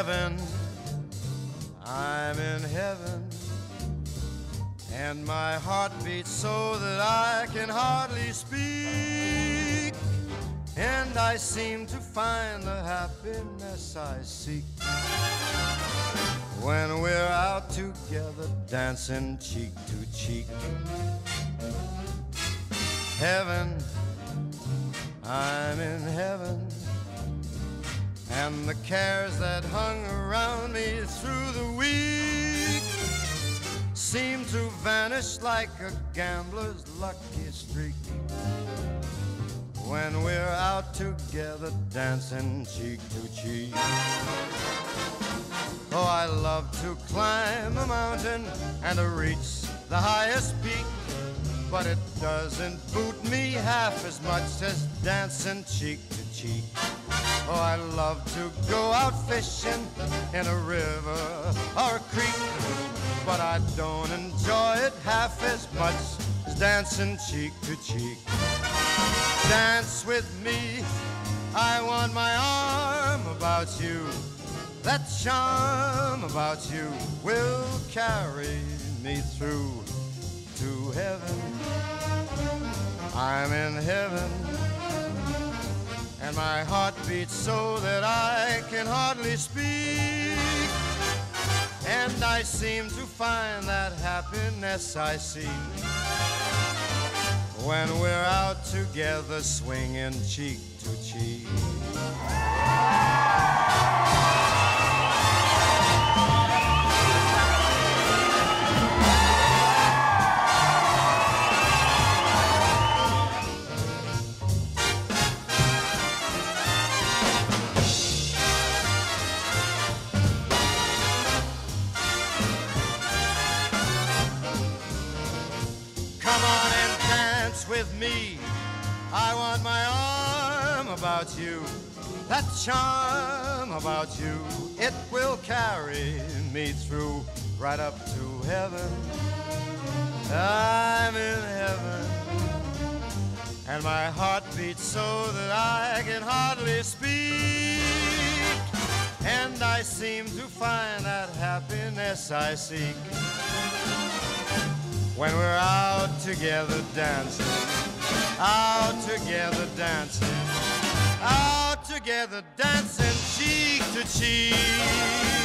heaven, I'm in heaven, and my heart beats so that I can hardly speak, and I seem to find the happiness I seek when we're out together dancing cheek to cheek. Heaven, I'm in heaven, and the cares that hung around me through the week seem to vanish like a gambler's lucky streak when we're out together dancing cheek to cheek. Oh, I love to climb a mountain and to reach the highest peak, but it doesn't boot me half as much as dancing cheek to cheek. Oh, I love to go out fishing in a river or a creek, but I don't enjoy it half as much as dancing cheek to cheek. Dance with me, I want my arm about you. That charm about you will carry me through to heaven. I'm in heaven, and my heart beats so that I can hardly speak, and I seem to find that happiness I seek when we're out together swinging cheek to cheek. Come on and dance with me, I want my arm about you. That charm about you, it will carry me through right up to heaven. I'm in heaven, and my heart beats so that I can hardly speak, and I seem to find that happiness I seek when we're out together dancing, out together dancing, out together dancing cheek to cheek.